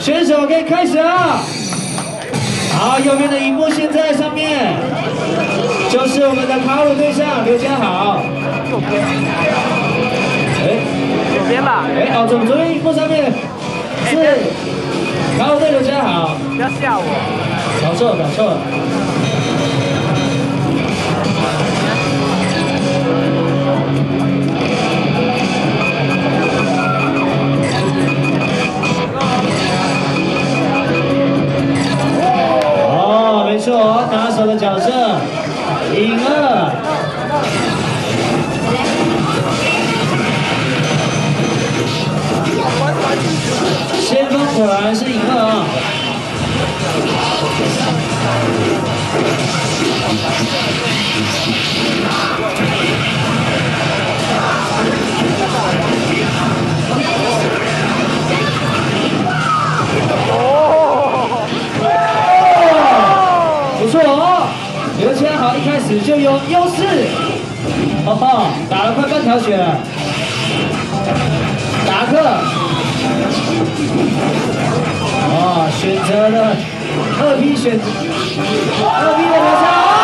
选手可以开始了。好，右边的荧幕现在上面就是我们的卡鲁对象刘家豪。 右边。左边吧。 哦，左边荧幕上面是卡鲁队刘家豪。 不要吓我。 搞错了。没错，打手的角色，尹二。先锋果然是尹二啊。不错哦，刘家豪一开始就有优势，打了快半条血了。达克，选择了2P的刘家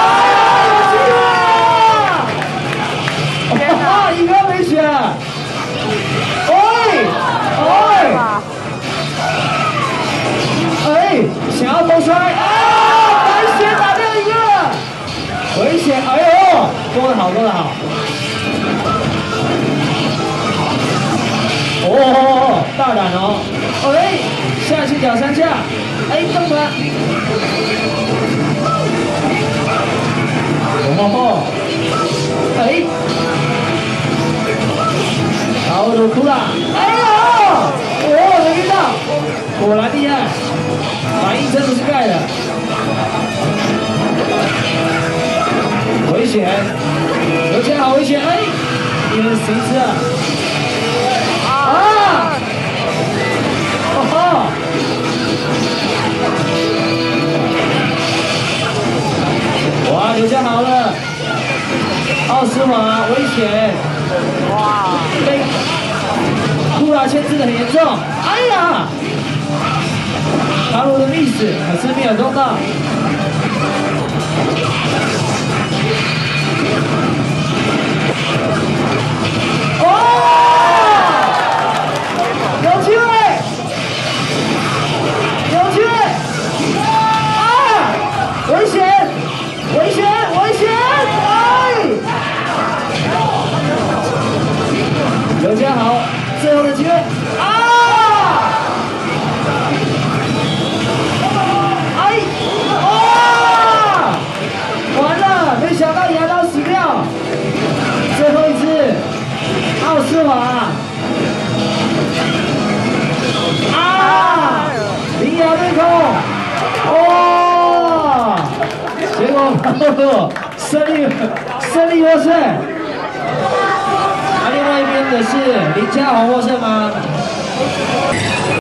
豪，一个没血，想要偷摔，白血打掉一个，危险，多得好。大胆哦，下去脚3下，动吧，好鲁库拉，没遇到，果然厉害，反应真的是盖的，危险，刘家豪危险，你们谁吃啊？哇，刘家豪了，奥斯瓦危险，被库拉牵制的很严重，卡鲁的历史可是没有中到。有机会！危险！刘家豪最后的机会，完了，没想到牙刀死掉，最后一次，奥斯瓦，伶牙对口，结果胜利获胜。另外一边的是林家豪获胜吗？